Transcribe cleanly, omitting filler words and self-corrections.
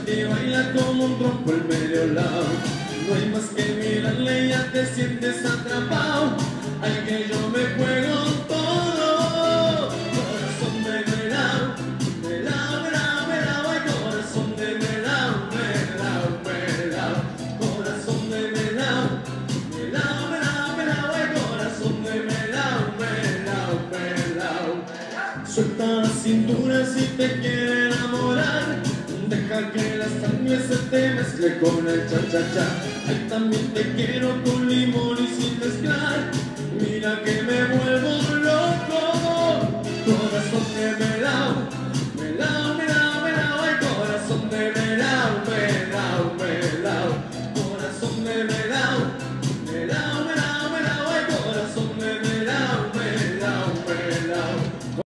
que baila como un trompo el medio lado. No hay más que mirarle, ya te sientes atrapado. Ay, que yo me juego todo. Corazón de melao, melao, melao, melao. Ay, corazón de melao, melao, melao. Corazón de melao, melao, melao, melao. Ay, corazón de melao, melao, melao. Suelta la cintura si te quiere enamorar. Deja que la sangre se te mezcle con el cha-cha-cha. Ay, también te quiero con limón y sin mezclar. Mira que me vuelvo